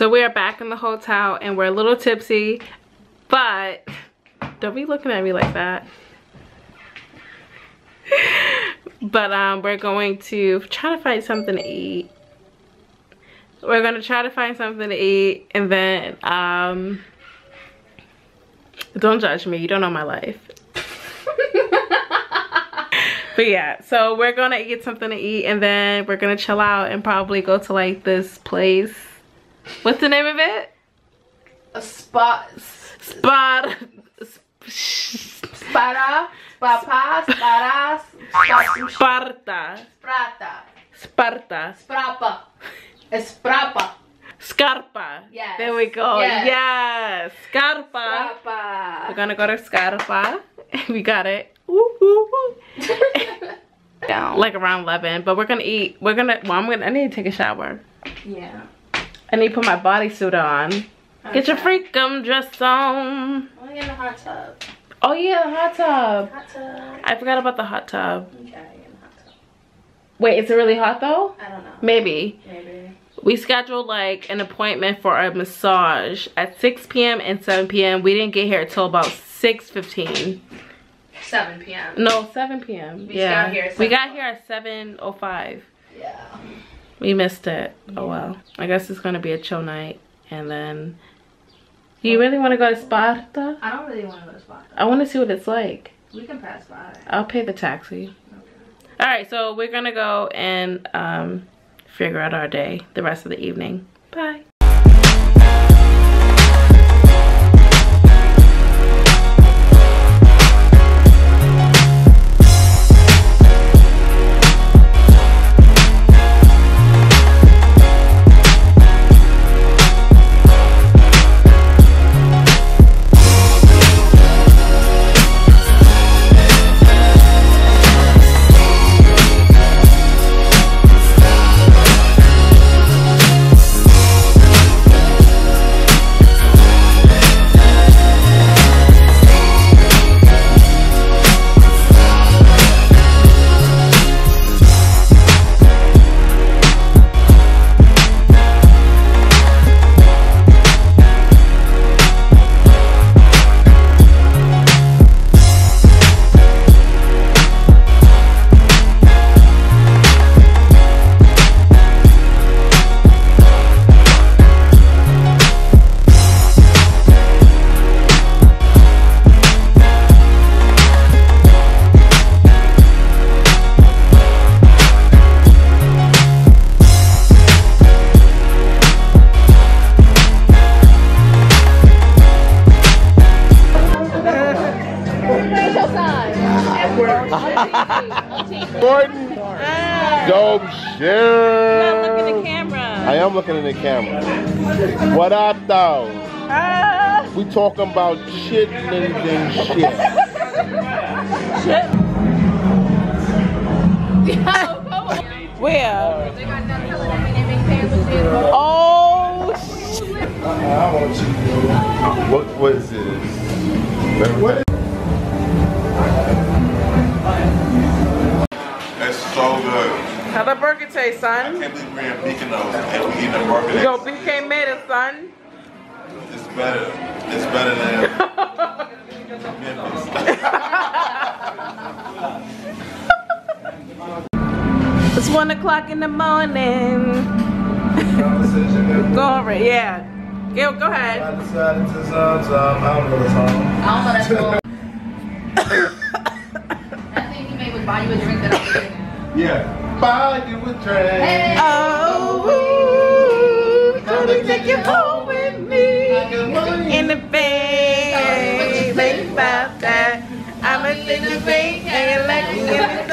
So we are back in the hotel and we're a little tipsy, but don't be looking at me like that. But we're going to try to find something to eat. We're gonna try to find something to eat, and then don't judge me, you don't know my life. But yeah, so we're gonna get something to eat, and then we're gonna chill out and probably go to like this place. What's the name of it? A Sparta. Scarpa. Yes. There we go. Yes. Scarpa. We're gonna go to Scarpa. We got it. Like around 11, but we're gonna eat. I need to take a shower. Yeah. I need to put my bodysuit on. Okay. Get your freakum dress on. I want to get in the hot tub. Oh yeah, the hot tub. Hot tub. I forgot about the hot tub. Okay, get in the hot tub. Wait, is it really hot though? I don't know. Maybe. Maybe. We scheduled like an appointment for a massage at 6 p.m. and 7 p.m. We didn't get here until about 6:15. 7 p.m. No, 7 p.m. Yeah. We got here at 7:05. Yeah. We missed it. Oh well. I guess it's gonna be a chill night. And then, you really want to go to Sparta? I don't really want to go to Sparta. I want to see what it's like. We can pass by. I'll pay the taxi. Okay. Alright, so we're gonna go and figure out our day, the rest of the evening. Bye. Gordon, dope shit. Look in the camera. I am looking in the camera. What up, though? We talking about shit and shit. Shit. Where? Oh shit. What is this? What? That's so good. How the burger taste, I son? can't believe we're in Mykonos and we eating a burger. Yo, BK made it, son. It's better. It's better than Memphis. It's 1 o'clock in the morning. Go over it, yeah. Go ahead. I don't know that song. That thing he made was buy you a drink that I'm getting. Yeah. Buy you a drink. Hey. Oh, gonna take you home with me in the bed. Think about that. I'ma take you big and you like me in the